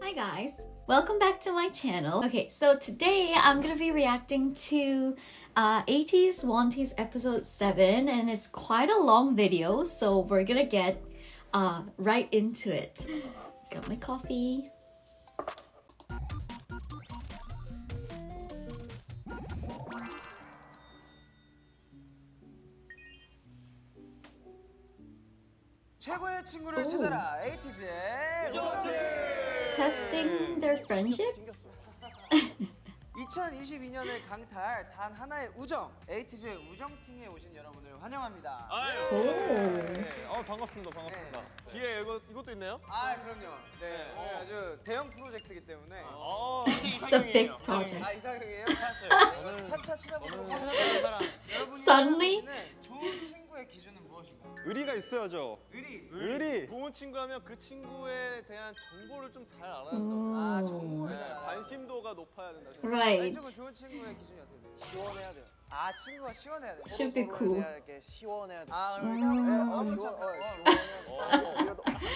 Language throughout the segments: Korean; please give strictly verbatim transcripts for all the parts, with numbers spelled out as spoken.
Hi guys, welcome back to my channel. Okay, so today I'm gonna be reacting to uh, eighties Wanties episode seven, and it's quite a long video, so we're gonna get uh, right into it. Got my coffee. 최고의 친구를 찾아라. 에이티즈의 Testing their friendship? 이천이십이 년을 강탈 단 하나의 우정, 에이티즈의 우정팀에 오신 여러분을 환영합니다. 아유. 오. 네. 어, 반갑습니다. 반갑습니다. 네. 뒤에 이거, 이것도 있네요? 아 그럼요. 네, 네. 오늘 아주 대형 프로젝트이기 때문에. 어, It's a big project. 아 이상형이에요? 저는 차차 찾아보는 저는 사람. 여러분이 Suddenly? 생각하시는 좋은 친구의 기준은 무엇인가요? 의리가 있어야죠. 의리. 의리. 좋은 친구하면 그 친구에 대한 정보를 좀 잘 알아야 음. 된다고 아 생각해요. 정보를 네, 잘 알아요. 관심도가 높아야 된다. 생각해요. Right. 왼쪽은 좋은 친구의 기준이 어떻게 돼요? 시원해야 돼요. 아 친구가 시원해야 돼요. Should be cool. 이렇게 시원해야 돼. 아 그럼 음. 음. 어, 시원, 시원, 어, 어,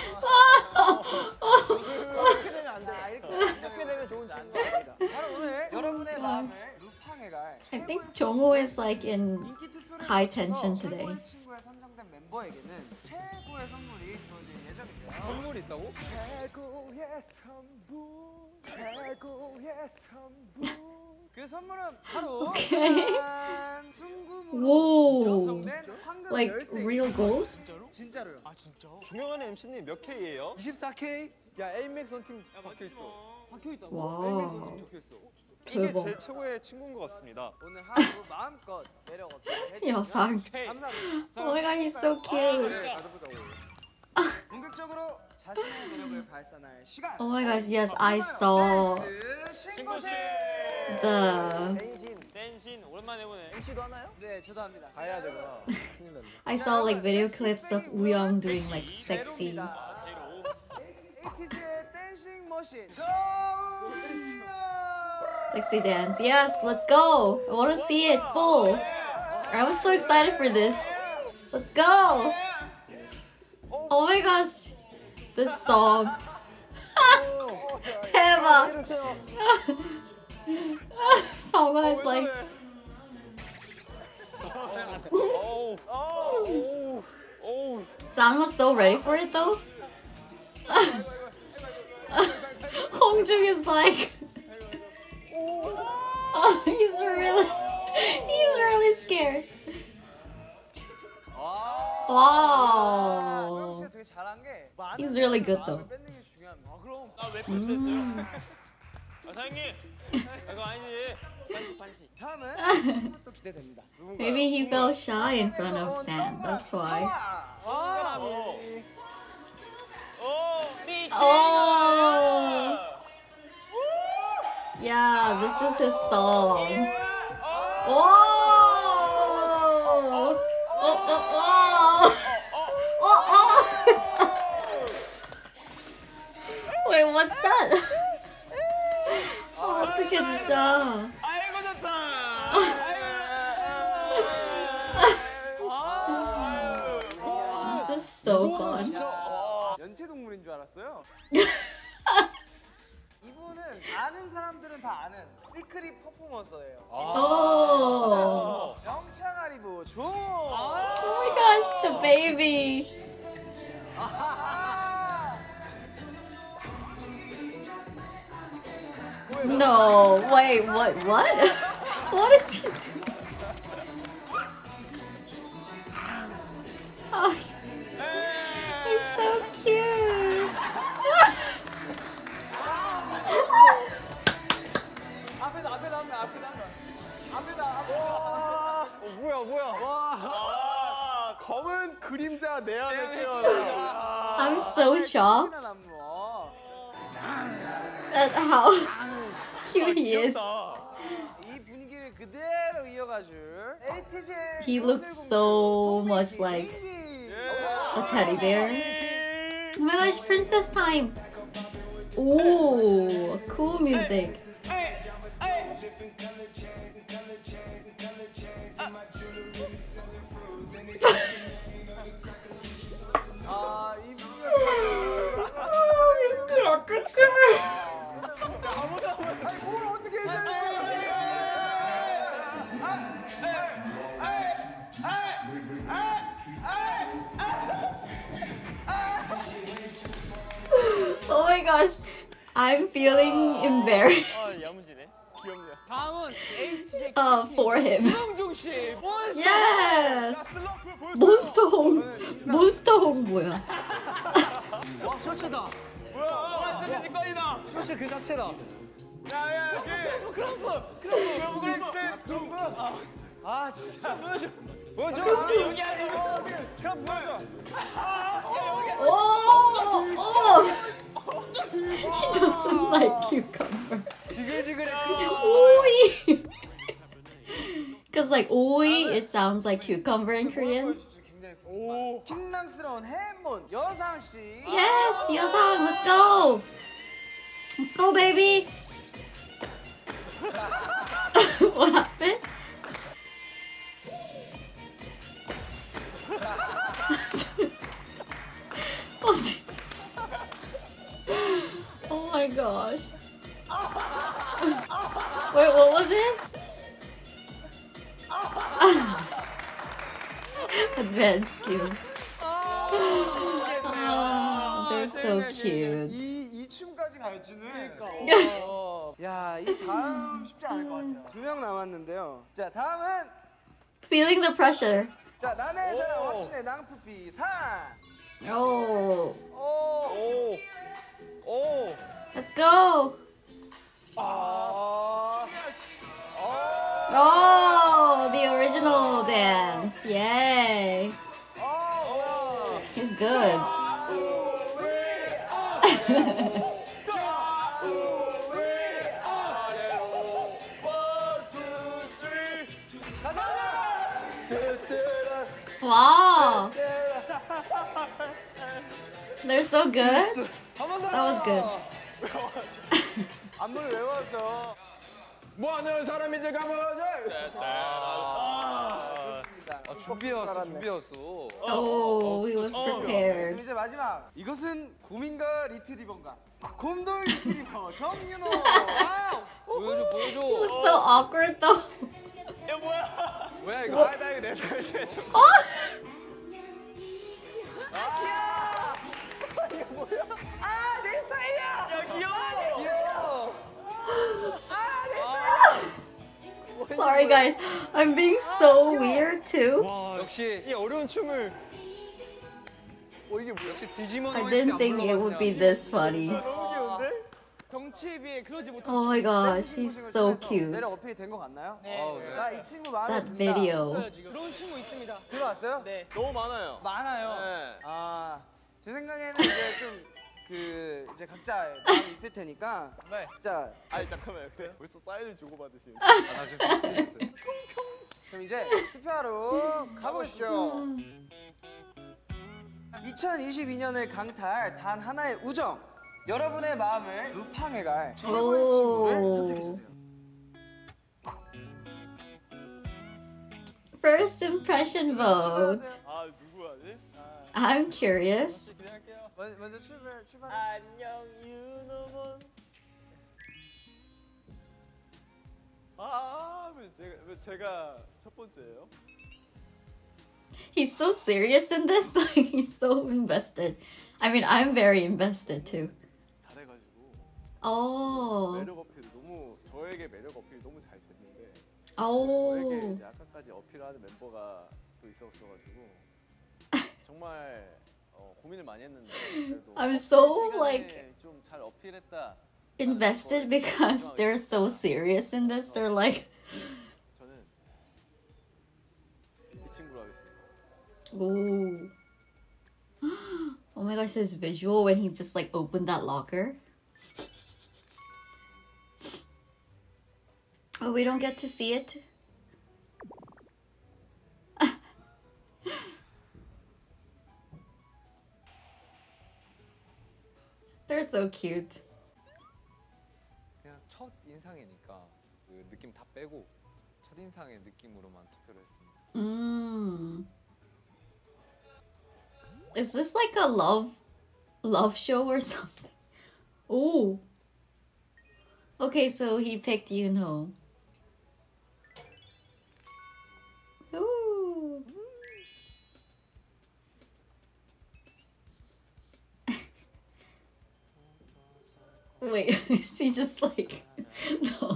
이렇게 되면 안 돼. 아, 이렇게 이렇게 되면 좋은 친구가 아니다. 바로 오늘 여러분의 마음을 루팡해갈 I think Jongho is like in 인기 투표를 high 거쳐서 tension today. 최고의 친구에 선정된 멤버에게는 최고의 선물이 주어질 예정인데요. 선물이 있다고? 최고의 선물, 최고의 선물. 그 선물은 바로 오케이. 짠! 순금으로 Whoa. 정성된 황금 Like 열쇠. real gold? 진짜로? 진짜로요. 아 진짜? 존경하는 엠씨님 몇 K예요? 이십사 K. 야, 에이맥스 원팀 박혀 있어. 박혀 있다고. 와우. 적혀 있어. 이게 대박. 제 최고의 친구인 것 같습니다. 오늘 하루 마음껏 매력 어필 해주시면 여상. 감사합니다. 자, Oh my god, he's so 아, cute. 네, 받아보자고. 본격적으로 자신의 매력을 발산할 시간. Oh my gosh, yes, I saw 댄스 신고식. the 댄신. 댄신 오랜만에 보네. 엠씨도 하나요? 네, 저도 합니다. 가야 되구나. 신경 났네. I saw like video clips of Wooyoung doing like sexy. 에이티즈의 댄싱 머신. 정은아. Sexy dance. Yes, let's go. I want to see it full. I was so excited for this. Let's go. Oh my gosh. This song. 대박. Songha is like 어우, 어우, 어우. Sangha's so ready for it though. Hongjung is like oh, he's really he's really scared. 노영 Wow. 씨가 되게 잘한 게 많은 He's really good 마음을 though. 뺏는 게 중요합니다. 아 그럼 나왜 패스했어요? 아 사장님 이거 아니지. 반지 반지. 다음은 친구도 기대됩니다. Maybe he felt shy in front of Sam. That's why. 와. 오 미치. Oh. Yeah, this is his song. Oh. Oh, oh, oh. Oh, oh. Wait, what's that? 어떡해 진짜. 아이고 좋다. This is so 이거는 fun. 진짜 연체 동물인 줄 알았어요. 이분은 아는 사람들은 다 아는 시크릿 퍼포먼서예요. Oh. 영창아리보 조. Oh my gosh, the baby. No, wait, what, what? What is he doing? Oh, he's so cute. 앞에다 앞에다 한번 앞에다 한번 앞에다 앞에다. 어, 뭐야, 뭐야. 아 검은 그림자 내 안에 태어나. I'm so shocked at how cute he is. 이 분위기를 그대로 이어가줄 에이티즈의 He looks so much like a teddy bear. Oh my gosh, princess time. Ooh, cool music. 아, 이 분위기가 어떡해. gosh. I'm feeling embarrassed 아 야무지네. 귀엽냐. 다음은 에이티제이 uh, for him. 김영중 씨. 몬스터. Yes! 슬럼프 보여줘. 몬스터 홍. 몬스터 홍 뭐야? 와 쇼츠다. 뭐야? 와 진짜 직관이다. 쇼츠 그 자체다. 야야 그 크럼프 크럼프 크럼프 크럼프. 아 진짜 보여줘. 보여줘. 여기 아니고 그럼 보여줘. Oh! Oh! He doesn't like cucumber. 지글지글해. Oi! Because like oi, it sounds like cucumber in Korean. 굉장히 오. 킹랑스러운 해몬 여상 씨. Yes, Yosang, let's go! Let's go, baby! What happened? Oh my gosh. Wait, what was it? Advanced skills. Oh, they're so cute. 이, 이 춤까지 갈지는. 야, 이 다음 쉽지 않을 것 같아요. 두 명 남았는데요. 자, 다음은 Feeling the pressure. 자, 남의 자랑 오. 확신의 낭프피 상. Oh, 오. 오. let's go. 아. Oh, the original dance. Yay. 아, He's good. Wow. They're so good. 한번 더. That was good. 안무를 외웠어. 뭐하는 사람이 제가 뭐죠? 좋습니다. 준비해왔어, 준비해왔어. Oh, he was 그럼 prepared. 이제 마지막. 이것은 곰인가 리트리버인가? 곰돌 리트리버 정윤호. 보여줘, 보여줘. Looks so awkward though. 야 뭐야? 뭐야 이거? 아, 나 이거 내 살. Oh! 야 귀여워. Sorry guys, I'm being so weird too. 와. 역시. 이 어려운 춤을. 어 이게 뭐야? 역시 디지몬. I didn't think it would be this funny. 너무 귀여운데? 경치에 비해 그러지 못한 Oh my gosh, he's so cute. 매력 어필이 된 것 같나요? 네. 자, 이 친구 마음에 That 든다. video. 그런 친구 있습니다. 들어왔어요? 네. 너무 많아요. 많아요. 네. 아, 제 생각에는 이제 좀 그 이제 각자 마음이 있을 테니까. 네. 자, 아니 잠깐만요. 근데 벌써 사인을 주고 받으시는. 그럼 이제 투표하러 가보시죠. 이천이십이 년을 강타할 단 하나의 우정. 여러분의 마음을 루팡해갈 최고의 친구를 선택해주세요. First impression vote. 아 누구 하지? I'm curious. 기대할게요. 먼저, 먼저 출발, 출발. 안녕 윤호몬. 아, 왜 제가 왜 제가 첫 번째예요? He's so serious in this. Like he's so invested. I mean, I'm very invested too. 잘해가지고 Oh. 매력 어필 너무 저에게 매력 어필 너무 잘 됐는데 저에게 Oh. 이제 아까까지 어필하는 멤버가 또 있었어가지고 정말 어, 고민을 많이 했는데 그래도 I'm 어필 so, 시간에 like, 좀 잘 어필했다. Invested because they're so serious in this. They're like, 저는 이 친구로 하겠습니다. ooh. Oh my gosh, his visual when he just like opened that locker. Oh, we don't get to see it. They're so cute. 그냥 첫 인상이니까 그 느낌 다 빼고 첫 인상의 느낌으로만 투표를 했습니다. Mm. Is this like a love love show or something? Oh. Okay, so he picked Yoonho. Ooh. Wait, is he just like no?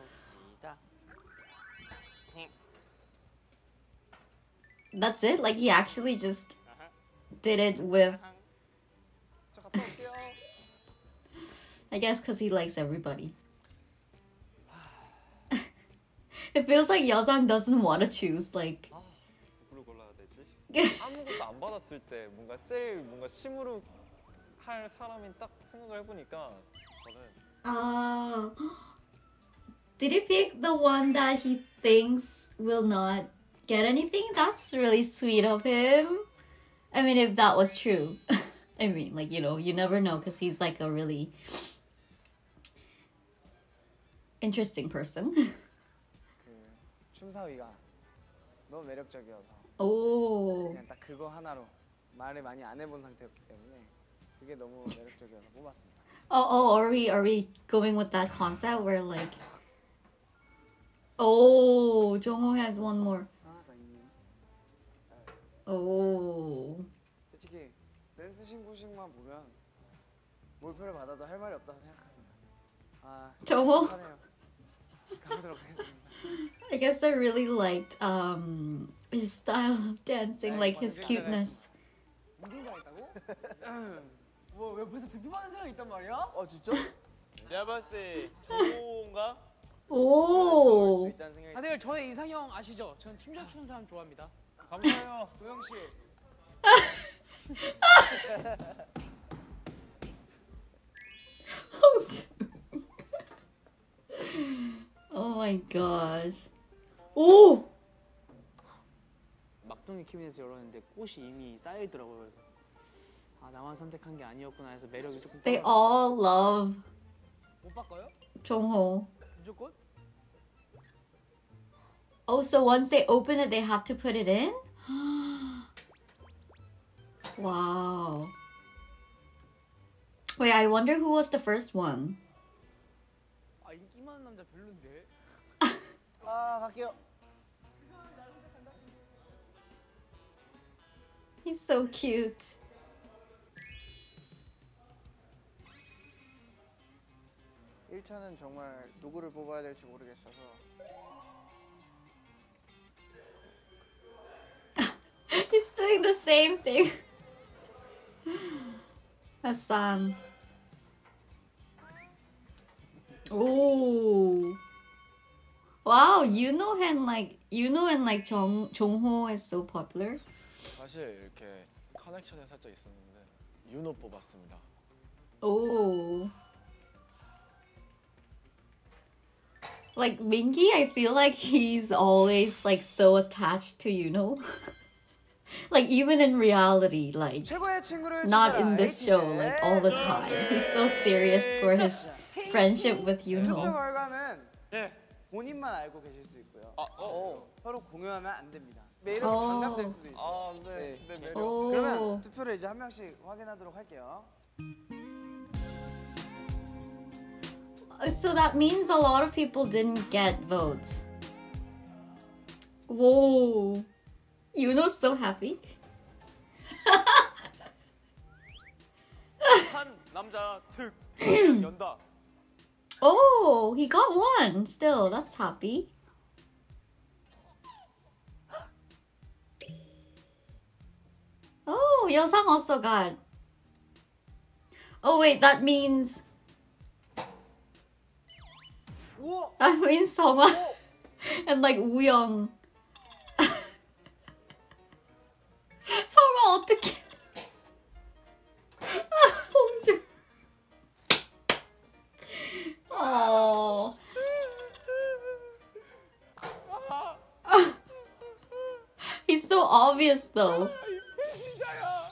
That's it? Like he actually just did it with. 저 갔다 올게요. I guess because he likes everybody. It feels like Yeosang doesn't want to choose like. 아, 누구를 골라야 되지? 아무것도 안 받았을 때 뭔가 제일 뭔가 심으로 할 사람인 딱 생각을 해보니까 저는 Uh, did he pick the one that he thinks will not get anything? That's really sweet of him. I mean, if that was true. I mean, like, you know, you never know because he's like a really interesting person. 그 춤사위가 너무 매력적이어서 Oh. 그냥 딱 그거 하나로 말을 많이 안 해본 상태였기 때문에 그게 너무 매력적이어서 뽑았습니다. Oh, oh, are we are we going with that concept where like oh, Jongho has one more. 하나가 있네. Oh. 솔직히 댄스 신고식만 보면 몰표를 받아도 할 말이 없다고 생각합니다. 아, Jongho? 하네요. 가보도록 하겠습니다. I guess I really liked um his style of dancing, like his cuteness. 인증자했다고? 뭐왜 벌써 득표 받은 사람이 있단 말이야? 어 진짜? 내가 봤을 때 정호인가? Oh. 일단 생각이. 다들 저의 이상형 아시죠? 전 춤 잘 추는 사람 좋아합니다. 감사해요. 도영 씨. Oh my gosh. Oh. 막둥이 키미에서 열었는데 꽃이 이미 쌓여 있더라고요. 그래서 아 나만 선택한 게 아니었구나 해서 매력이 조금. They 떨어졌어요. all love 못 바꿔요? Jongho. 무조건? Oh, so once they open it, they have to put it in? Wow. Wait, I wonder who was the first one. 아 인기 많은 남자 별론데. 아 갈게요. He's so cute. 일 차는 정말 누구를 뽑아야 될지 모르겠어서 He's doing the same thing. Hassan. Oh. Wow, Yuno and like Yuno and like Jong Jongho is so popular. 사실 이렇게 커넥션이 살짝 있었는데 윤호 뽑았습니다. Oh. Like Minky, I feel like he's always like so attached to Yuno. Like even in reality, like 최고의 친구를 not 찾아라, in this show, like all the time. He's so serious for his friendship with 투표 Yuno. 결과는 네. 본인만 알고 계실 수 있고요. 아, 어. 서로 공유하면 안 됩니다. 매력이 어. 반감될 수도 있어요. 아, 네. 네. 네, 매력. Oh. 그러면 투표를 이제 한 명씩 확인하도록 할게요. So that means a lot of people didn't get votes. Whoa. Yuno's so happy. 한 남자 특 연다. Oh, he got one still. That's happy. Oh, Yeosang also got. Oh wait, that means 우와! that means Songwa and like Wooyoung. 설마 어떻게? 홍주. 어. He's so obvious though. 진짜야.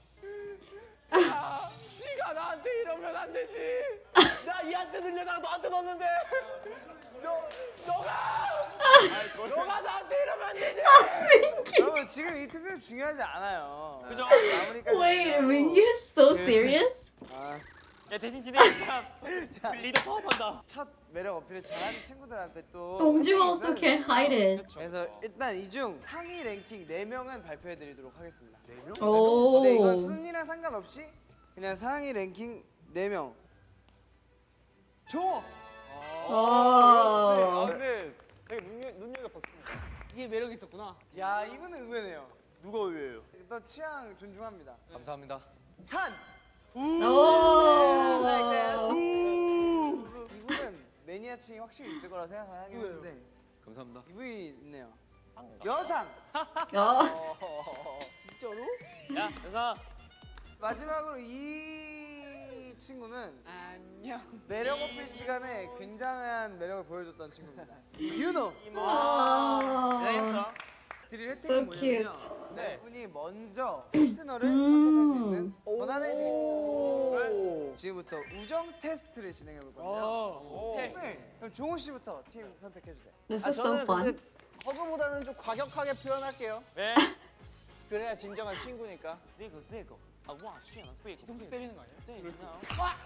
야, 네가 나한테 이러면 안 되지. 나 얘한테 들려다가 너한테 넣었는데. 너 너가 너가 나한테 이러면 안 되지. 여러분 지금 이 투표 중요하지 않아요. 그죠? 마무리까지. Wait, 중요하고. Minky is so serious? 아, 야 대신 진행해 사람 리더 파업한다. 첫 매력 어필을 잘하는 친구들한테 또 홍주 혜택이 also 있어야 can't 돼요. hide it. 그래서 일단 이 중 상위 랭킹 네 명은 발표해드리도록 하겠습니다. 네 명? 오. 네, 이건 순위랑 상관없이 그냥 상위 랭킹 네 명. 줘. 아, 역시. 아 오. 근데 되게 눈여 눈여겨봤습니다. 이게 매력이 있었구나. 야 이분은 의외네요. 누가 의외예요? 또 취향 존중합니다. 감사합니다. 산. 오. 이분은 매니아층이 확실히 있을 거라 생각을 하긴 했는데 감사합니다. 이분이 있네요. 여상. 어. 진짜로? 야, 여사. 마지막으로 이 친구는 안녕. 매력 어필 시간에 굉장한 매력을 보여줬던 친구입니다. 윤호. 아. 대단했어. 드릴 혜택이 So 뭐냐면요. 네. 이분이 먼저 파트너를 선택할 수 있는 오. 권한을 드립니다. 지금부터 우정 테스트를 진행해 볼 건데요. 오. 네. 그럼 종호 씨부터 팀 선택해 주세요. This 아, is so 저는 fun. 근데 허그보다는 좀 과격하게 표현할게요. 네. 그래야 진정한 친구니까. 这个这个啊，哇，是啊，对， 뒤통수 때리는 거 아니야? 네, 그냥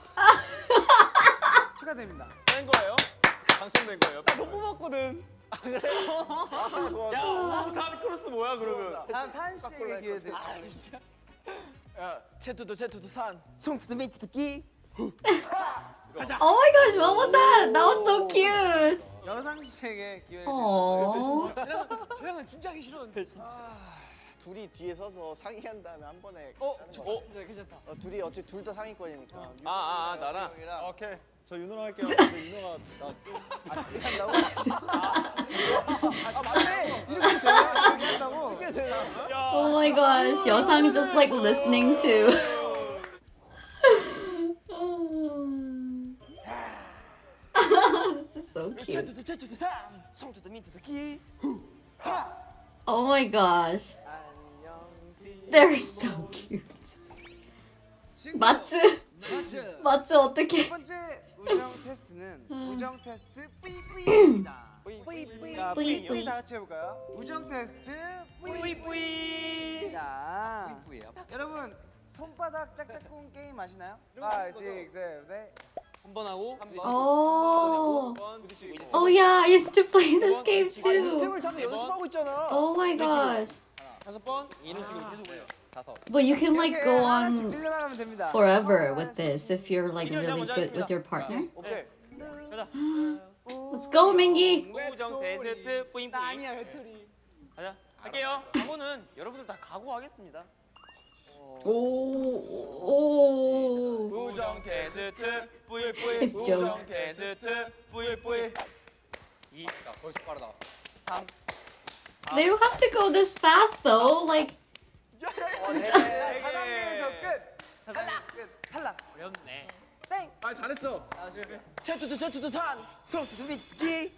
축하드립니다. 된 거예요? 당첨된 거예요? 못 뽑았거든. 아, 고맙다. 야, 오산 크로스 뭐야 그러면? 다음 산 씨에게 기회 드릴게요. 야, 채투도 채투도 산. 송투도 메이트 듣기. Oh my gosh, what was that? That was so cute. 여상 씨에게 기회를 Aww. 드릴게요. 쟤랑은, 쟤랑은 진짜 하기 싫었는데. 둘이 뒤에 서서 상의한 다음에 한 번에 어? 하는 저, 거. 어? 진짜 괜찮다. 어, 둘이 어차피 둘 다 상위권이니까. 아, 아, 아, 나랑? 형이랑. 오케이. 저 윤호랑 할게요. 근데 윤호가 나 한다고? 아, 맞네. 이렇게 되나? 이렇게 한다고? 이게 되나? Oh my gosh, 여상 just like listening to. This is so cute. 채투도 채투도 산. 송투도 메이트 듣기. Oh my gosh, 안녕. they're so cute. 마츠, 마츠. 마츠 첫 어떻게? 번째 우정 테스트는 우정 테스트 뿌이뿌이입니다. 뿌이뿌이. 자, 뿌이, 뿌이뿌이 뿌이. 다 같이 해볼까요? 우정 테스트 뿌이뿌이. 뿌이뿌이입니다. 뿌이뿌이예요? 여러분 손바닥 짝짝꿍 게임 아시나요? 오, 육, 칠, 팔. 한 번 하고. Oh, 번 부딪히고 이제 oh yeah, I used to play this game too. 팀을 잡는 연습하고 있잖아. Oh my gosh, 다섯 번 이런 식으로 계속 올려. 다섯. but you can like go 하나씩 on 늘려나가면 됩니다. forever with this if you're like really good with your partner. 오케이. 가자. Let's go, 민기. 우정 테스트 뿌잉뿌잉. 나 아니야, 배터리. 가자. 할게요. 각오는 여러분들 다 각오하겠습니다. Oh, oh. 우정 테스트 뿌잉뿌잉. It's joke. 우정 테스트 뿌잉뿌잉. 이, 야, 벌써 빠르다. 삼. They don't have to go this fast though. Like, 어, 네. 사 단계에서 끝. 사 단계 끝. 탈락. 어렵네. 아, 잘했어. 채투도 채투도 산. 소투도 미트기.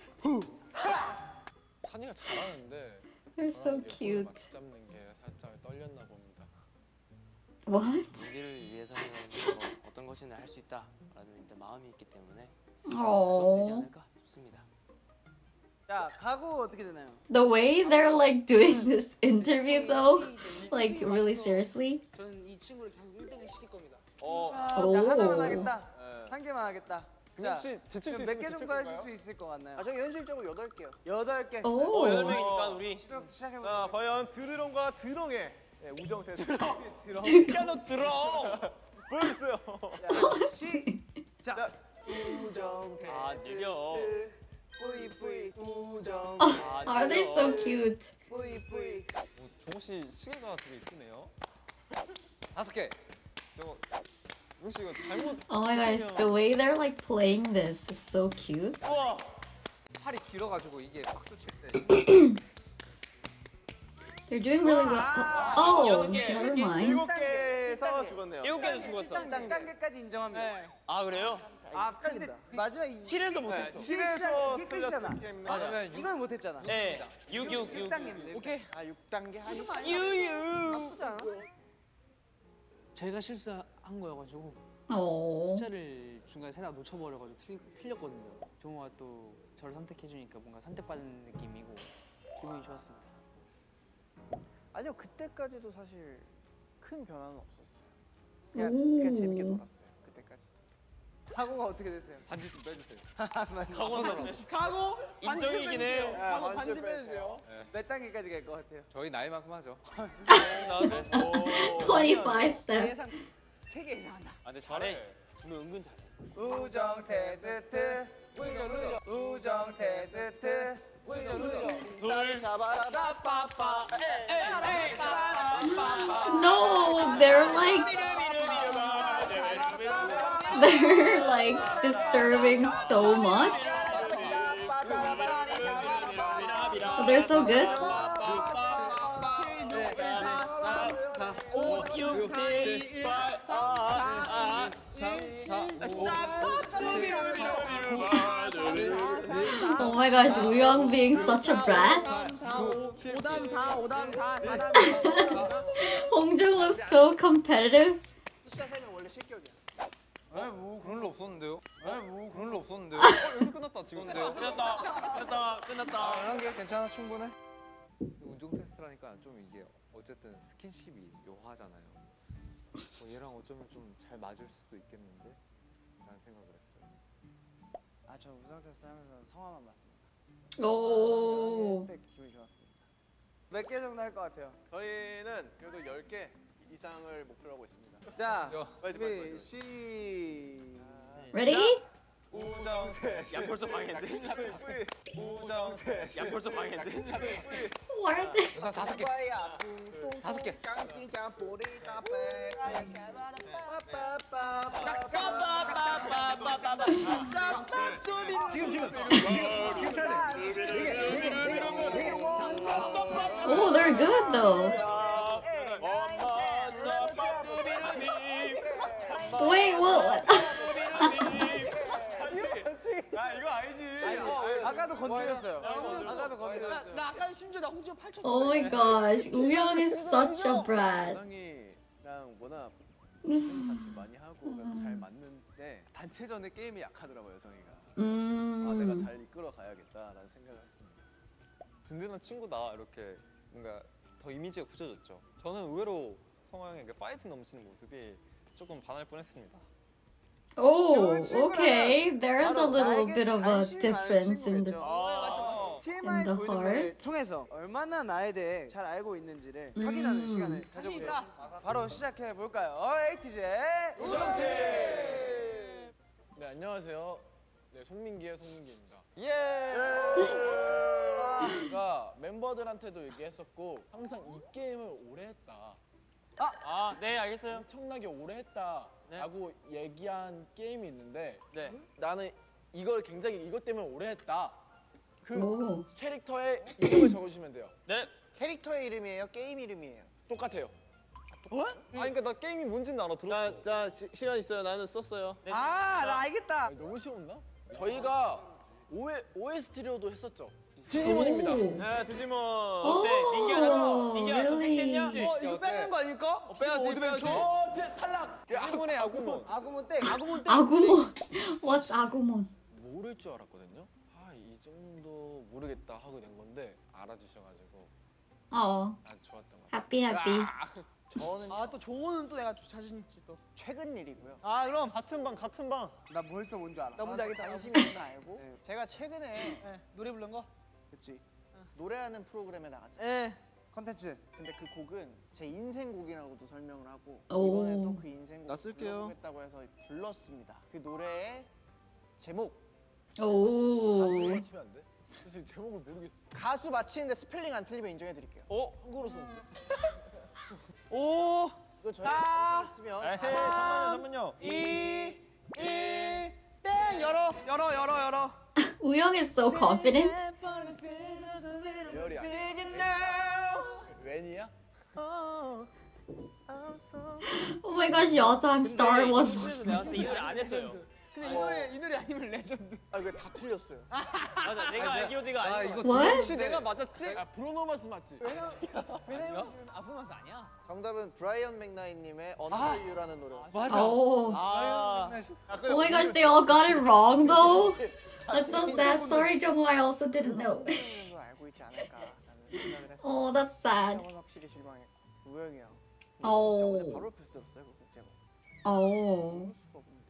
산이가 잘하는데 they're so 저랑 이게 손을 cute. 맞춰 잡는 게 살짝 떨렸나 봅니다. What? 우리를 위해서는 뭐 어떤 것이든 할 수 있다라는 일단 마음이 있기 때문에 되지 Oh, 않을까 싶습니다. 자, 각오 어떻게 되나요? the way they're like doing this interview though, like really seriously. 저는 이 친구를 계속 일 등을 시킬 겁니다. 어. 아, 자, 오. 하나만 하겠다. 네. 한 개만 하겠다. 근데 혹시 제칠 수 몇 있으면 개 제칠 정도 하실 건가요? 수 있을 것 같나요? 아, 저 현실적으로 여덟 개요. 여덟 개. Oh. 어, 여덟 명이니까 우리. 시작 시작해 자, 볼게요. 과연 드르렁과 드렁의 네, 우정 테스트. 드렁. 야, 너 들어. 보여주세요. 시작. 우정 아, 느려. 뿌이뿌이 우정 아, Are they so cute? 뿌이뿌이. 어, 종호 씨 시계가 되게 이쁘네요. 다섯 개. 저거 종호 씨 이거 잘못. Oh my gosh, the way they're like playing this is so cute. 우와. 팔이 길어가지고 이게 박수 칠 때. They're doing really well. Oh, 여섯 개. never mind. 일곱 개에서 죽었네요. 일곱 개도 죽었어. 일 단계까지 인정합니다. 네. 아, 그래요? 아, 근데 마지막 이 칠에서 못했어. 칠에서 이게 끝이잖아. 틀렸기 때문에. 맞아. 그러면 이건 못했잖아. 네. 육, 육, 육 육. 단계입니다. 오케이. 아, 육 단계 한. 유유. 나쁘지 않아? 제가 실수한 거여가지고 Oh. 숫자를 중간에 세다가 놓쳐버려가지고 틀, 틀렸거든요. 종호가 또 저를 선택해주니까 뭔가 선택받은 느낌이고 기분이 좋았습니다. 아니요, 그때까지도 사실 큰 변화는 없었어요. 그냥 그냥 재밌게 놀았어요. 그때까지. 각오가 어떻게 됐어요? 반지 좀 빼주세요. 각오는 가고 인정이긴 해요. 아, 가고 완전 반지 빼주세요. 빼주세요. 몇 단계까지 갈 것 같아요? 저희 나이만큼 하죠. 나왔어요. twenty-five steps. 예상 세 개 이상한다. 아, 근데 잘해. 준호 은근 잘해. 우정 테스트 우정 우정 우정 테스트 우정 우정 둘 잡아라 빠빠빠 No, they're like they're like disturbing so much. But they're so good. Oh my gosh, Wooyoung being such a brat. Hongjung looks so competitive. 숫자 세면 원래 실격이야. 아뭐 그런 일 없었는데요? 아뭐 그런 일 없었는데요? 어, 여기서 끝났다 지금. 끝났다 끝났다 끝났다. 이런 게 괜찮아 충분해. 운동 테스트라니까 좀 이게 어쨌든 스킨십이 묘하잖아요. 뭐 얘랑 어쩌면 좀 잘 맞을 수도 있겠는데? 라는 생각을 했어요. 아, 저 우정 테스트 하면서 성화만 봤습니다. Oh. 했을 때 기분이 좋았습니다. 몇 개 정도 할 것 같아요? 저희는 그래도 열 개 이상을 목표로 하고 있습니다. 자, 빨리, 빨리, 준비 시작. Ready? 우정 테스트. 야 벌써 방했는데? 우정 테스트. 야 벌써 방했는데? What are they? 여사 다섯 개. 다섯 개. Oh, they're good though. Wait, what? 야 이거 아니지. 아까도 건드렸어요. 아까도 건드렸어요. 나 아까 심지어 나 홍지영 팔 쳤어. Oh my gosh, Wooyoung is such a brat. 상이랑 워낙 같이 많이 하고 그래서 잘 맞는데 단체전에 게임이 약하더라고요, 성이가. 아, 내가 Mm. 잘 이끌어 가야겠다라는 생각을 했습니다. 든든한 친구다 이렇게 뭔가 더 이미지가 굳어졌죠. 저는 의외로 성화형의 그 파이팅 넘치는 모습이 조금 반할 뻔했습니다. Oh, okay. There is a little bit of a difference in the. 티엠아이 the 보이는 heart. 걸 통해서 얼마나 나에 대해 잘 알고 있는지를 음. 확인하는 시간을 가져보도록 하겠습니다. 바로 시작해 볼까요? 에이티즈의 우정팀. 네, 안녕하세요. 네, 송민기의 송민기입니다. 예. 제가 멤버들한테도 얘기했었고 항상 이 게임을 오래 했다. 아 네 알겠어요. 엄청나게 오래 했다라고 얘기한 게임이 있는데 네. 나는 이걸 굉장히 이것 때문에 오래 했다. 그 오. 캐릭터의 이름을 적어주시면 돼요. 네. 캐릭터의 이름이에요? 게임 이름이에요? 똑같아요. 아니 그러니까 나 게임이 뭔지는 알아 들었어. 자, 자 시, 시간 있어요. 나는 썼어요. 네. 아, 나 알겠다. 아니, 너무 쉬웠나? 저희가 오에스티로도 했었죠. 디지몬입니다. Oh. 네, 디지몬. Oh, 어때? 민기야, 너 민기야, 좀 really? 섹시했냐? 어, 이거 빼는 거 아닐까? 어, 빼야지, 빼야지. 어, 네, 탈락. 아구몬의 아구몬. 아구몬 땡, 아구몬 땡. Agumon. What's Agumon? 모를 줄 알았거든요. 아, 이 정도 모르겠다 하고 된 건데 알아주셔가지고 Oh, 아주 좋았던 것 같아요. happy, happy. 저는 아, 또 조언은 또 내가 자신 있지 또. 최근 일이고요. 아, 그럼 같은 방 같은 방. 나 벌써 뭔 줄 알아. 나 뭔지 알겠다. 관심 있는 거 알고 네. 제가 최근에 네, 노래 부른 거? 그렇지. 노래하는 프로그램에 나갔죠. 예. 컨텐츠. 근데 그 곡은 제 인생곡이라고도 설명을 하고 오. 이번에도 그 인생곡 나 쓸게요. 불러보겠다고 해서 불렀습니다. 그 노래의 제목 가수 Oh. 맞히면 안 돼? 사실 제목을 모르겠어. 가수 맞히는데 스펠링 안 틀리면 인정해 드릴게요. 어? 한국어로 썼는데? 오. 이거 저희가 관심 있으면 에헤이 잠깐만요 잠깐만요. 이. 이. 땡. 열어. 열어. 열어. 열어. Wooyoung is so confident. 리얼이 아니야. 웬이야? Oh my gosh, Yosang Star One. 그래서 내가 봤을 때 이 노래 안 했어요. 근데 이 노래 이 노래 아니면 레전드. 아 이거 다 틀렸어요. 맞아, 내가 알기로도 이거 아, 아닌 거 이거 What? 혹시 내가 맞았지? 아, 브루노마스 맞지? 왜냐면 아프면서 아니야. 정답은 브라이언 맥나인님의 Until You라는 노래였어요. Oh. 아, Oh my gosh, they all got it wrong though. That's so sad. Sorry, Jungwoo. I also didn't know. 거 알고 있지 않을까라는 생각을 했어. Oh, that's sad. 형은 확실히 실망했고. 우영이야. 어. 어제 바로 옆에서 들었어요, 그 제목. Oh. 볼 수가 없는데.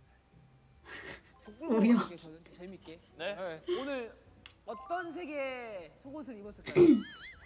우영. 저는 좀 재밌게. 네. 네. 오늘 어떤 색의 속옷을 입었을까요?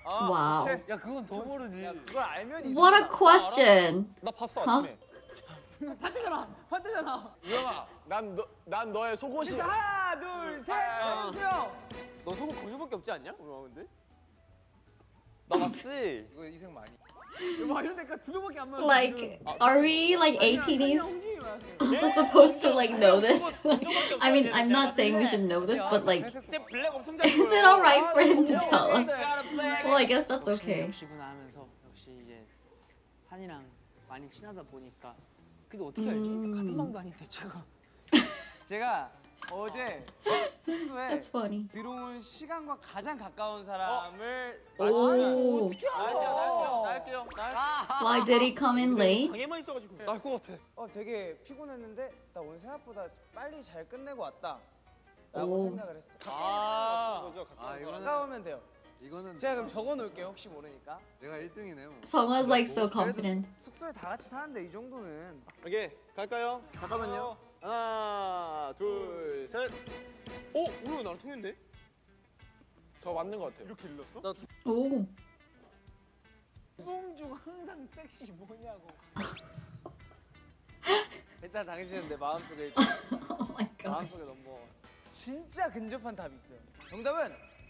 Wow. 야, 그건 더 모르지. 그걸 알면 What a question. 나 봤어 어? 아침에. 반대잖아. 반대잖아. 유영아, 난 너, 난 너의 속옷이. 하나, 둘, 셋. 아, 해주세요. 너 속옷 거기밖에 없지 않냐? 우리 근데? 나 맞지? 이거 희생 많이. 와 이런 데니까 두 명밖에 안 맞았어. Like, are we like eighteenies 홍진이 맞았어요. also supposed to like know this? I mean, I'm not saying we should know this, but like, 쟤 블랙 엄청 잘 is it alright for him to tell us? Well, I guess that's 역시, okay. 역시구나 하면서 역시 이제 산이랑 많이 친하다 보니까 근데 어떻게 알지? 음. 같은 방도 아닌데 제가 제가 어제 숙소에 That's funny. 들어온 시간과 가장 가까운 사람을 오. 나갈게요 나갈게요 Why did he come in late? 방에만 있어가지고 날 것 같아. 어 되게 피곤했는데 나 오늘 생각보다 빨리 잘 끝내고 왔다 오. 라고 생각을 했어. 아, 거죠. 아 이거는 가까우면 돼요. 이거는 제가 그럼 적어 놓을게요. 혹시 모르니까. 내가 일 등이네요. Songwa's like so confident. 숙소에 다 같이 사는데 이 정도는. 오케이, 갈까요? 잠깐만요. 하나, 둘, 셋. 어, 우리 나랑 통했네. 저 맞는 것 같아요. 이렇게 일렀어? Oh. 수ung 중 항상 섹시 뭐냐고. 일단 당신은 내 마음속에 있다. Oh my gosh. 마음속에 너무 진짜 근접한 답이 있어요. 정답은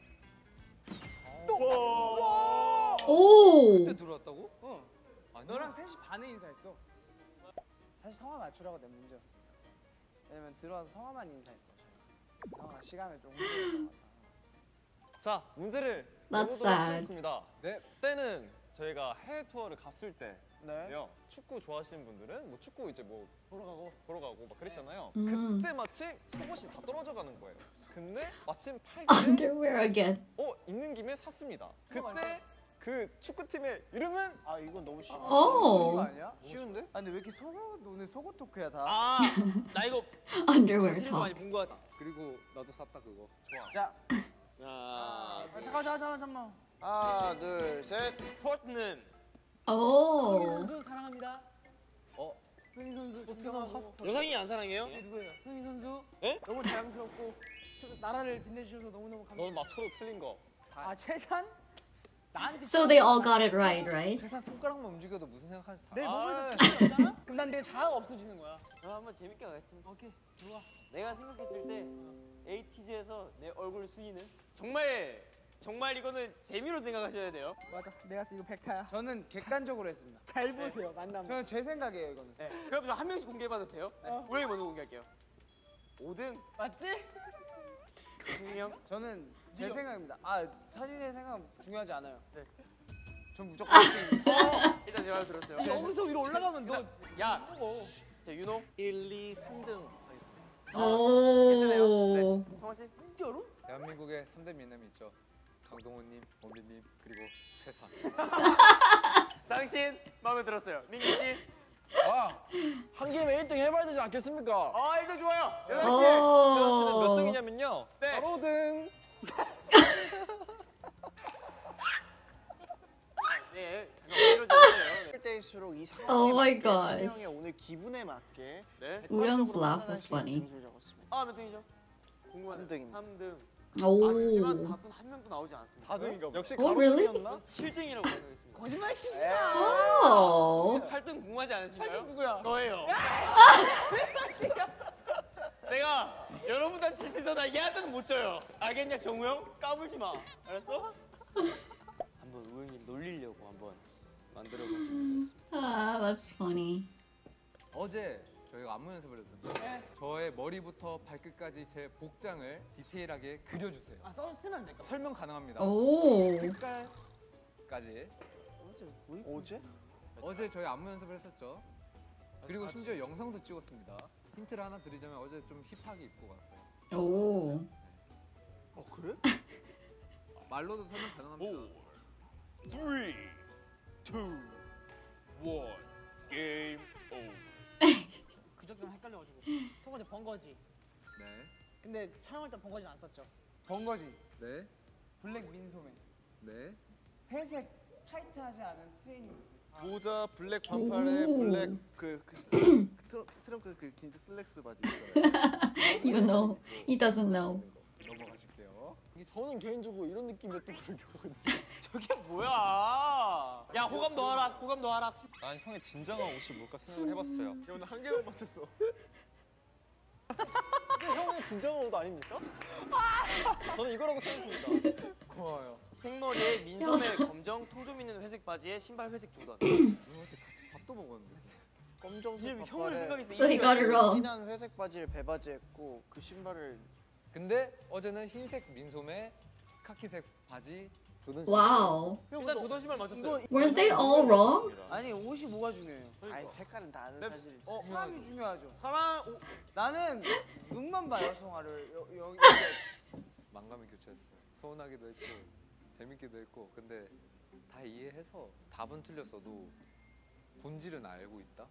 Oh. 그때 들어왔다고? 어. 너랑 셋이 반에 인사했어. 사실 성화 맞추라고 낸 문제였습니다. 왜냐면 들어와서 성화만 인사했어요. 성화 시간을 좀 흘렸던 것 같아. 자, 문제를 That's 내보도록 sad. 하겠습니다. 네. 그때는 저희가 해외 투어를 갔을 때요. 네. 축구 좋아하시는 분들은 뭐 축구 이제 뭐 보러 가고. 보러 가고 막 그랬잖아요. 음. 그때 마침 속옷이 다 떨어져 가는 거예요. 근데 마침 팔게 Underwear again. 어 있는 김에 샀습니다. 그때 그 축구팀의 이름은 아 이건 너무 쉬워. 쉬운 거 Oh. 아니야? 쉬운데? 아 근데 왜 이렇게 속옷 오늘 속옷 토크야 다? 아 나 이거 Underwear 사실에서 많이 talk. 본 거 같아 그리고 나도 샀다 그거. 좋아. 자, 야 아, 잠깐 잠깐 잠깐 잠깐. 하나 둘 셋. 토트넘 Oh. 선수 사랑합니다. 어? 손흥민 선수 존경하고. 여상이 안 사랑해요? 누구예요? 손흥민 선수. 에? 너무 자랑스럽고 저- 나라를 빛내주셔서 너무너무 넌 감사합니다. 맞춰도 틀린 거. 아 최산? 나한테 So they all got it right, right? 최산 손가락만 움직여도 무슨 생각하는지 다. 내 아. 몸에서 자극이 없잖아? 그럼 난 내 자아가 없어지는 거야. 그럼 한번 재밌게 가겠습니다. 오케이 좋아. 내가 생각했을 때 에이티즈에서 내 얼굴 순위는 정말 정말 이거는 재미로 생각하셔야 돼요. 맞아. 내가 이거 백타야. 저는 객관적으로 했습니다. 잘 보세요. 만남. 저는 제 생각이에요 이거는. 네. 그럼 저 한 명씩 공개해봐도 돼요? 어. 우영이 먼저 공개할게요. 오 등 맞지? 승명. 저는 제 니요. 생각입니다. 아 선인의 생각 중요하지 않아요. 네. 전 무조건 일 등입니다. 어! 일단 제가 들었어요. 저 여기서 위로 올라가면 너 야, 먹어. 자 윤호 일, 이, 삼 등 하겠습니다. Oh. 성화 씨. 진짜로? 대한민국에 삼 대 미남이 있죠. 강동원님, 범빈님 그리고 최산. 당신 마음에 들었어요. 민기 씨. 아, 한 게임에 일 등 해봐야 되지 않겠습니까? 아 일 등 좋아요. 여덟 시. 재현 씨는 몇 Oh. 등이냐면요. 네. 바로 등. 네. 잠깐 어디로 주세요. 할 때일수록 이 상황에 Oh my 맞게 gosh. 찬이 형의 오늘 기분에 맞게 네. 우영's 객관적으로 laugh 판단할 was 수 있는 funny. 등수를 적었습니다. 아 몇 등이죠? 궁금하네. 삼 등입니다. 삼 등. Oh. 아쉽지만 답은 한 명도 나오지 않았습니다. 사 등인가 보다. 역시 Oh, really? 가로등이었나? 칠 등이라고 생각했습니다. 거짓말 치지 에이. 마. Oh. 팔 등 궁금하지 않으신가요? 팔 등 누구야? 너예요. 내가 여러분한테 질 수 있어. 나 얘한테는 못 져요. 알겠냐 정우 형? 까불지 마. 알았어? 한번 우영이 놀리려고 한번 만들어 보시면 되겠습니다. Ah, that's funny. 어제 저희가 안무 연습을 했었죠. 네. 저의 머리부터 발끝까지 제 복장을 디테일하게 그려주세요. 아 써, 쓰면 안 될까? 설명 가능합니다. Oh. 색깔까지. 어제? 어제 저희 안무 연습을 했었죠. 그리고 심지어 영상도 찍었습니다. 힌트를 하나 드리자면 어제 좀 힙하게 입고 갔어요. Oh. 어 그래? 말로도 설명 가능합니다. 삼, 이, 일, 게임 오버. 그저께 헷갈려가지고 첫 번째 번거지. 네, 근데 촬영할 때 번거지는 안 썼죠. 번거지. 네, 블랙 민소매. 네. 회색 타이트하지 않은 트레이닝. 모자 블랙 반팔에 오. 블랙 그, 그 스- 트- 트렁크 그 긴색 슬랙스 바지 있잖아요. You know. He doesn't know. 넘어가실게요. 저는 개인적으로 이런 느낌이었던 걸 기억하거든요. 그게 뭐야? 야 호감 넣어라. 호감 넣어라. 난 형의 진정한 옷이 뭘까 생각을 해봤어요. 형 오늘 한 개만 맞췄어. 이게 형의 진정한 옷 아닙니까? 저는 이거라고 생각합니다. 고마워요. 생머리에 민소매 검정 통좀 있는 회색 바지에 신발 회색 조던. 같이 밥도 먹었는데. 검정색 형을 생각했어. So he got it wrong. 진한 회색 바지를 배바지 했고 그 신발을 근데 어제는 흰색 민소매, 카키색 바지, 조던 신발. Wow. 일단 조던 신발 맞췄어요. Weren't they all wrong? 아니 옷이 뭐가 중요해요? 아니 색깔은 다 아는 사실이지. 어, 사람이 중요하죠. 사람 오, 나는 눈만 봐요 성화를. 여, 여기 만감이 교차했어요. 서운하기도 했고 재밌기도 했고 근데 다 이해해서 답은 틀렸어도 본질은 알고 있다.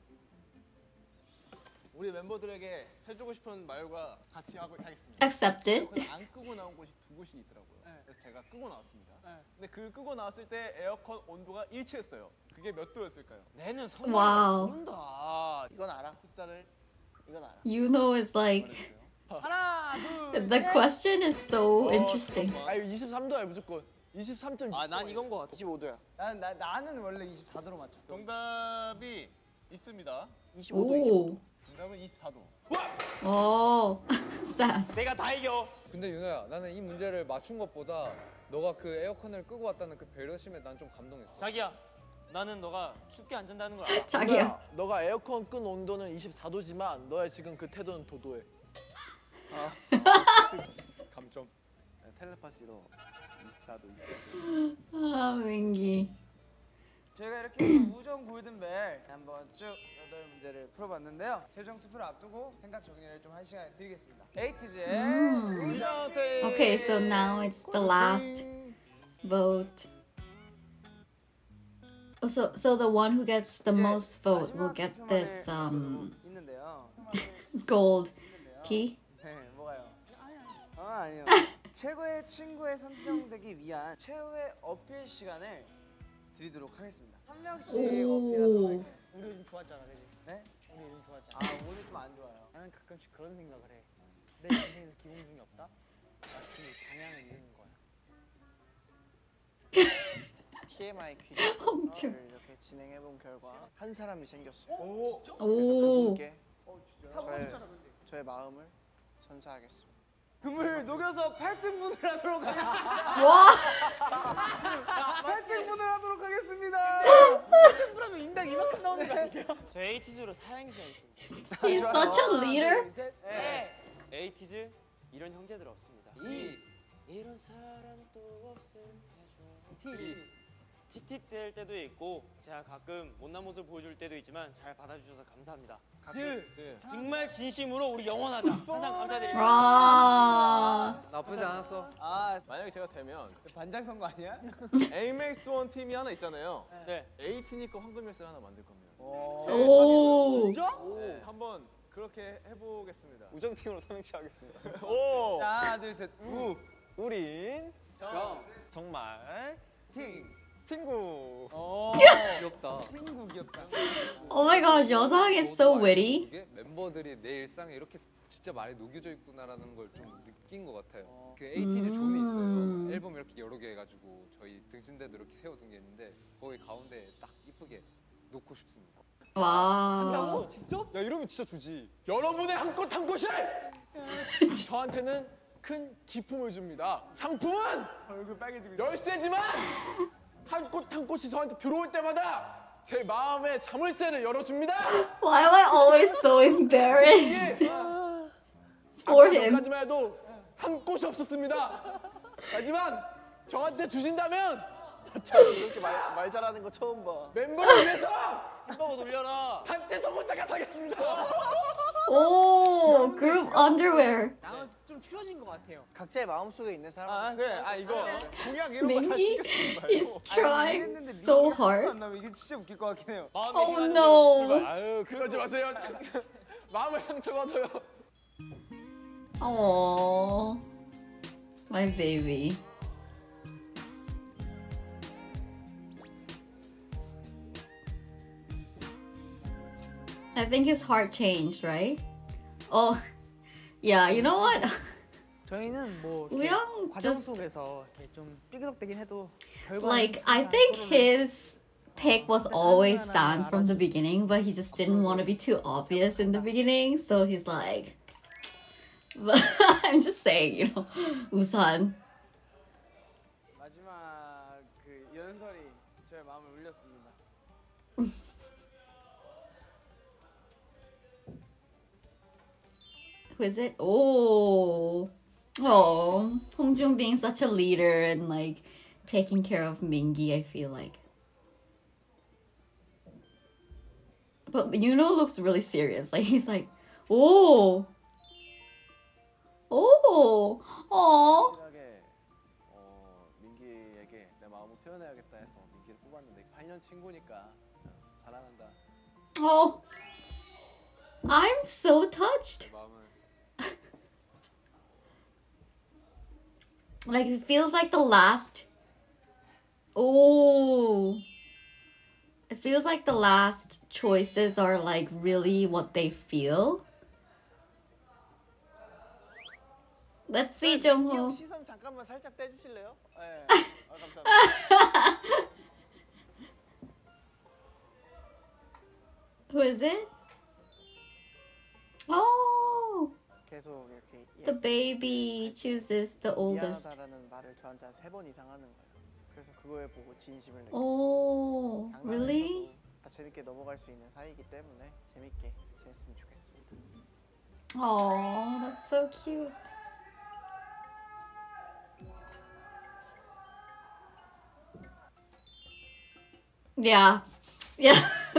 우리 멤버들에게 해주고 싶은 말과 같이 하고 하겠습니다. Accepted. 에어컨을 안 끄고 나온 곳이 두 곳이 있더라고요. 그래서 제가 끄고 나왔습니다. 근데 그 끄고 나왔을 때 에어컨 온도가 일치했어요. 그게 몇 도였을까요? 내는 성격 와우. 모른다. 이건 알아. 숫자를 이건 알아. You know is like 하나, 둘, the question is so interesting. 아 이거 이십삼 도야 무조건. 이십삼 점 육. 아 난 이건 거 같아. 이십오 도야. 나는 나, 나는 원래 이십사 도로 맞췄어. 정답이 있습니다. Oh. 이십오 도. 정답은 이십사 도. Oh. Sad. 내가 다 이겨. 근데 윤호야 나는 이 문제를 맞춘 것보다 너가 그 에어컨을 끄고 왔다는 그 배려심에 난 좀 감동했어. 자기야. 나는 너가 춥게 안 잔다는 걸 알아. 자기야. 너가 에어컨 끈 온도는 이십사 도지만 너의 지금 그 태도는 도도해. 감점. 텔레파시로 이십사 도. 아, 민기. 저희가 이렇게 해서 우정 골든벨 한번 쭉 여덟 문제를 풀어봤는데요. 최종 투표를 앞두고 생각 정리를 좀 한 시간 드리겠습니다. 에이티즈의 Mm. 우정 테이. Okay, so now it's the last vote. Oh, So, so the one who gets the 이제 most vote will 마지막 get 투표만을 this um 있는데요. gold 있는데요. key. 네, 뭐가요? 아, 아니요. 최고의 친구에 선정되기 위한 최후의 어필 시간을 드리도록 하겠습니다. 한 명씩 오. 어필하도록 할게요. 우리 요즘 좋았잖아, 그지? 네? 우리 요즘 좋았잖아. 아, 오늘 좀 안 좋아요. 나는 가끔씩 그런 생각을 해. 내 인생에서 기분 중이 없다. 마치 방향을 잃는 거야. 티엠아이 퀴즈 엄청. 를 이렇게 진행해본 결과 한 사람이 생겼어요. 오. 그래서 오. 그분께 어, 진짜요? 저의 저의 마음을 선사하겠습니다. 금을 녹여서 팔 등분을 하도록 하겠습니다. 와. 팔 등분을 하도록 하겠습니다. 그러면 인당 이만큼 나오는 거 아니야? 저 에이티즈로 사행시 하겠습니다. He's such a leader. 네. 에이티즈 이런 형제들 없습니다. 이 이런 사람 또 없음 해줘. 티 틱틱 될 때도 있고 제가 가끔 못난 모습 보여줄 때도 있지만 잘 받아주셔서 감사합니다. 드. 정말 진심으로 우리 영원하자. 항상 감사드립니다. 와. 나쁘지 않았어. 아, 만약에 제가 되면 반장 선거 아니야? 에이맥스 원 팀이 하나 있잖아요. 네. 에이티니까 황금열쇠를 하나 만들 겁니다. 오. 진짜? 네, 한번 그렇게 해보겠습니다. 우정팀으로 삼행시 하겠습니다. 오, 자, 하나, 둘, 셋. 우, 우린 정. 정말 팀. 친구. 오. 귀엽다. 친구 귀엽다. Oh my gosh, 여상 is so witty. 이게 멤버들이 내 일상에 이렇게 진짜 많이 녹여져 있구나라는 걸 좀 느낀 것 같아요. 그 에이티즈 존이 음. 있어요. 앨범 이렇게 여러 개 해가지고 저희 등신대도 이렇게 세워둔 게 있는데 거기 가운데 딱 이쁘게 놓고 싶습니다. 와. 직접? 야 이러면 진짜 주지. 여러분의 한 꽃 한 꽃이 저한테는 큰 기쁨을 줍니다. 상품은 얼굴 빨개지고 있어. 열쇠지만 한 꽃 한 꽃이 저한테 들어올 때마다 제 마음의 자물쇠를 열어줍니다. Why am I always so embarrassed for 아까 him? 전까지만 해도 한 꽃이 없었습니다. 하지만 저한테 주신다면 저렇게 말, 말 잘하는 거 처음 봐. 멤버를 위해서 햄버거 돌려라. 한테 소고차가 사겠습니다. Oh, group underwear. 나는 좀 추워진 것 같아요. 각자의 마음속에 있는 사람. 아 그래. 아 이거 공약 이런 거 다 Mingy 신경 쓰지 말고. is trying so hard. 안 나면 이게 진짜 웃길 것 같긴 해요. 마음이 Oh 행하는 no. 대로 아유 그러지 마세요. 마음을 상처받아요. Oh, my baby. I think his heart changed, right? Oh, yeah. You know what? 저희는 뭐 우영 과정 just 속에서 이렇게 좀 삐그덕대긴 해도 결과는 like I 항상 think 서로를 his pick was always San from the beginning, but he just didn't want to be too obvious in the beginning, so he's like, but I'm just saying, you know, 우산. 마지막 그 연설이 저의 마음을 울렸습니다. Who is it? Oh, oh, Hongjun being such a leader and like taking care of Mingi, I feel like. But Yuno looks really serious. Like he's like, oh, oh, oh. 확실하게 어, 민기에게 내 마음을 표현해야겠다 해서 민기를 뽑았는데 팔 년 친구니까 사랑한다. Oh, I'm so touched. Like it feels like the last. Oh, it feels like the last choices are like really what they feel. Let's see, Jongho. 시선 잠깐만 살짝 떼주실래요? 네. 아, 감사합니다. Who is it? Oh, 계속 이렇게 the baby chooses the oldest. 미안하다라는 말을 저한테 한 세 번 이상 하는 거예요. 그래서 그거에 보고 진심을 느끼고 Oh, really? 다 재밌게 넘어갈 수 있는 사이이기 때문에 재밌게 지냈으면 좋겠습니다. Oh, that's so cute. Yeah, yeah.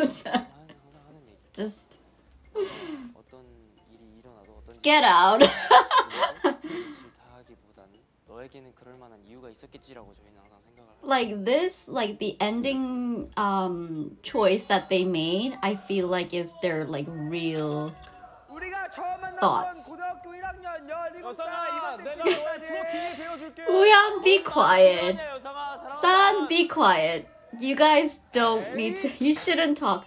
Just 어떤 일이 일어나도 어떤 get out. 질타하기보다는 너에게는 그럴 만한 이유가 있었겠지라고 저희는 항상 생각을 합니다. Like this, like the ending um choice that they made, I feel like is their like real 우리가 처음 만난 건 thoughts. 고등학교 일 학년 열일곱 살 여상아, 이맘때 내가 쯤이었지. 너의 트로킹 배워줄게. Uyang, be quiet. 여상아, 사랑한다. San, be quiet. You guys don't need to. You shouldn't talk.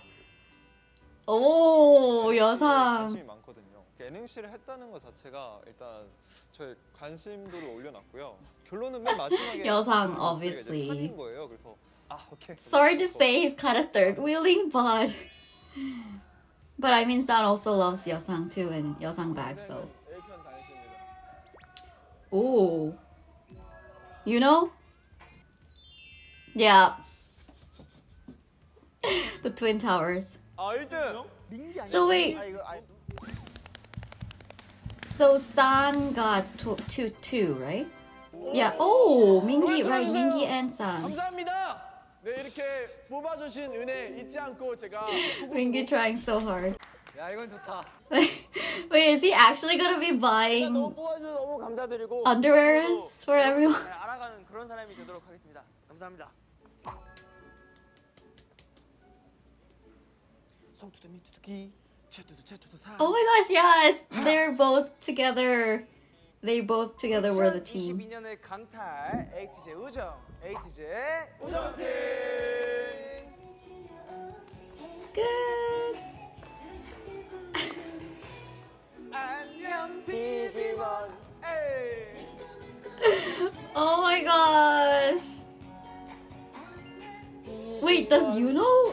Oh, 여상. 관심이 많거든요. 예능시를 했다는 것 자체가 일단 저의 관심도를 올려놨고요. 결론은 맨 마지막에 여상, 이제 obviously. 산인 거예요. 그래서 아 오케이. Sorry to say he's kind of third wheeling, but but I mean San also loves Yeosang too, and Yeosang back so. 일편 단신입니다. Oh, you know? Yeah. The Twin Towers. 아 일 등. So wait, 아 이거 아 so San got two, two, two, right? Yeah. Oh, Mingi, right? Mingi and San. 감사합니다. 네 이렇게 뽑아주신 은혜 잊지 않고 제가 Mingi trying so hard. 야 이건 좋다. Wait, is he actually gonna be buying 너무 뽑아주셔서 너무 감사드리고 underwear for everyone? 잘 알아가는 그런 사람이 되도록 하겠습니다. 감사합니다. 성투도 민투도기 채투도 채투도 사. Oh my gosh, yes! They're both together. They both together were the team. 이천이십이 년을 강탈 에이티제 우정 에이티제 우정팀. Good. 안녕 디지몬. 에이. Oh my gosh. Wait, does Yuno?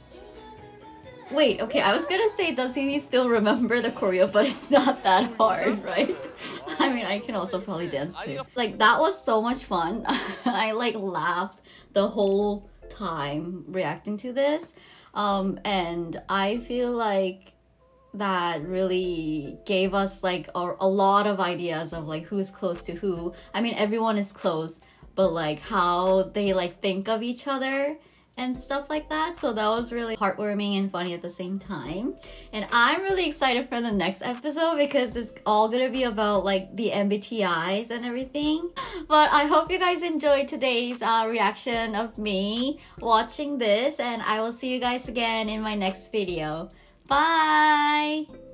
Wait, okay, I was gonna say, does he still remember the choreo, but it's not that hard, right? I mean, I can also probably dance too. Like, that was so much fun. I like laughed the whole time reacting to this. Um, and I feel like that really gave us like a, a lot of ideas of like who's close to who. I mean, everyone is close, but like how they like think of each other and stuff like that. So that was really heartwarming and funny at the same time. And I'm really excited for the next episode because it's all gonna be about like the M B T Is and everything. But I hope you guys enjoyed today's uh, reaction of me watching this, and I will see you guys again in my next video. Bye!